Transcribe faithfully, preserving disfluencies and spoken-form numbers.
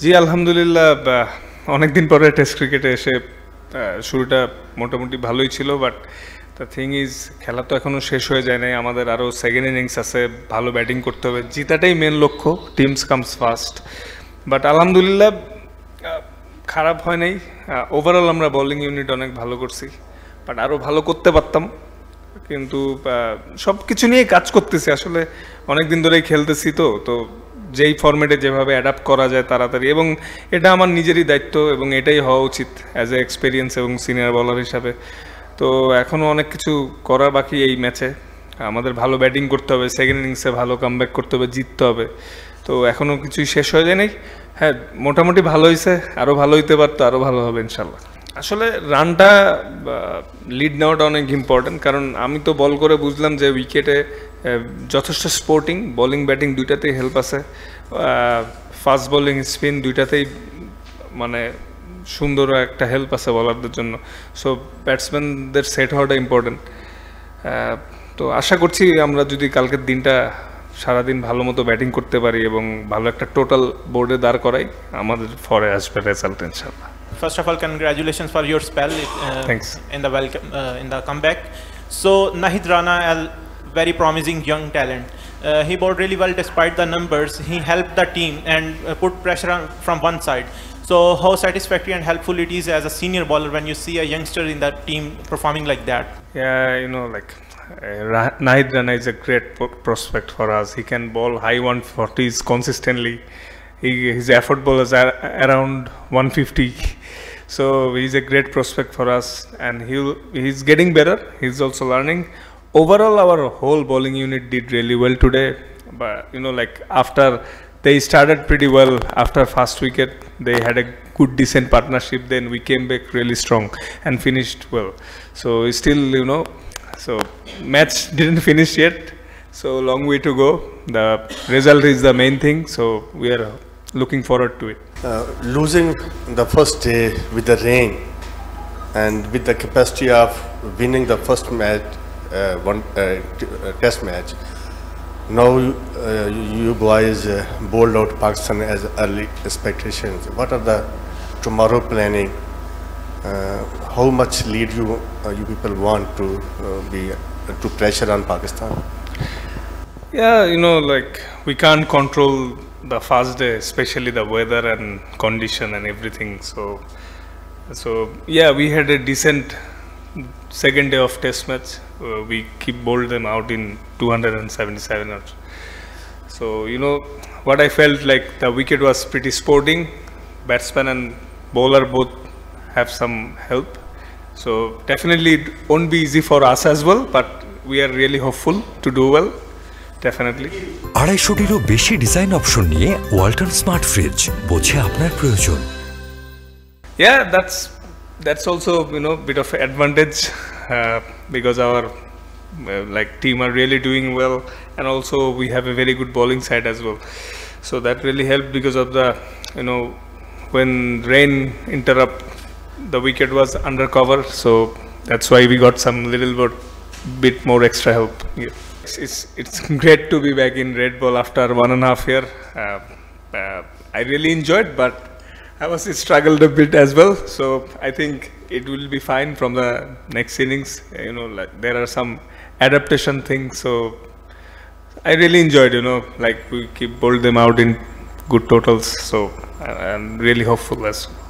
জি আলহামদুলিল্লাহ, অনেকদিন পরে টেস্ট ক্রিকেটে এসে শুরুটা মোটামুটি ভালোই ছিল, বাট দ্য থিং ইজ খেলা তো এখনও শেষ হয়ে যায় নাই। আমাদের আরও সেকেন্ড ইনিংস আছে, ভালো ব্যাটিং করতে হবে, জিতাটাই মেন লক্ষ্য, টিমস কামস ফার্স্ট। বাট আলহামদুলিল্লাহ খারাপ হয় নাই। ওভারঅল আমরা বোলিং ইউনিট অনেক ভালো করছি, বাট আরও ভালো করতে পারতাম। কিন্তু সব কিছু নিয়ে কাজ করতেছি, আসলে অনেক দিন ধরেই খেলতেছি, তো তো যেই ফরম্যাটে যেভাবে অ্যাডাপ্ট করা যায় তাড়াতাড়ি, এবং এটা আমার নিজেরই দায়িত্ব এবং এটাই হওয়া উচিত অ্যাজ এ এক্সপিরিয়েন্স এবং সিনিয়র বলার হিসাবে। তো এখনও অনেক কিছু করা বাকি এই ম্যাচে। আমাদের ভালো ব্যাটিং করতে হবে, সেকেন্ড ইনিংসে ভালো কামব্যাক করতে হবে, জিততে হবে। তো এখনও কিছুই শেষ হয়ে যায় নাই। হ্যাঁ, মোটামুটি ভালো হয়েছে, আরও ভালো হইতে পারতো, আরও ভালো হবে ইনশাল্লাহ। আসলে রানটা লিড নেওয়াটা অনেক ইম্পর্টেন্ট, কারণ আমি তো বল করে বুঝলাম যে উইকেটে যথেষ্ট স্পোর্টিং, বোলিং ব্যাটিং দুইটাতেই হেল্প আছে। ফাস্ট বোলিং স্পিন দুইটাতেই মানে সুন্দর একটা হেল্প আছে বলারদের জন্য। সো ব্যাটসম্যানদের সেট হওয়াটা ইম্পর্টেন্ট। তো আশা করছি আমরা যদি কালকের দিনটা সারাদিন ভালো মতো ব্যাটিং করতে পারি এবং ভালো একটা টোটাল বোর্ডে দাঁড় করাই, আমাদের ফরে আসবে রেজাল্ট ইনশাআল্লাহ। First of all, congratulations for your spell uh, Thanks. in the welcome uh, in the comeback. So Nahid Rana, a very promising young talent. Uh, he bowled really well despite the numbers. He helped the team and uh, put pressure on from one side. So how satisfactory and helpful it is as a senior bowler when you see a youngster in that team performing like that? Yeah, you know, like uh, Nahid Rana is a great prospect for us. He can bowl high one forties consistently. He, his effort ball is around one fifty. So he's a great prospect for us, and he'll, he's getting better. He's also learning. Overall, our whole bowling unit did really well today. But you know, like after they started pretty well after first wicket, they had a good, decent partnership. Then we came back really strong and finished well. So still, you know, so match didn't finish yet. So long way to go. The result is the main thing. So we are looking forward to it. Uh, losing the first day with the rain and with the capacity of winning the first match, uh, one uh, t- uh, test match. Now uh, you boys uh, bowled out Pakistan as early expectations. What are the tomorrow planning? Uh, how much lead you uh, you people want to uh, be uh, to pressure on Pakistan? Yeah, you know, like we can't control the first day, especially the weather and condition and everything. So, so yeah, we had a decent second day of test match. Uh, we keep bowled them out in two hundred seventy-seven. So, you know, what I felt like the wicket was pretty sporting. Batsman and bowler both have some help. So definitely it won't be easy for us as well, but we are really hopeful to do well. Definitely. আড়াইশোটিরও বেশি design option নিয়ে Walton smart fridge, বোঝে আপনার প্রয়োজন। Yeah, that's that's also, you know, bit of advantage uh, because our uh, like team are really doing well, and also we have a very good bowling side as well. So that really helped because of the, you know, when rain interrupt, the wicket was under cover, so that's why we got some little bit bit more extra help. Yeah. It's, it's it's great to be back in red ball after one and a half year. Uh, uh, I really enjoyed, but I was struggled a bit as well. So I think it will be fine from the next innings. You know, like there are some adaptation things. So I really enjoyed. You know, like we keep bowled them out in good totals. So I'm really hopeful as well.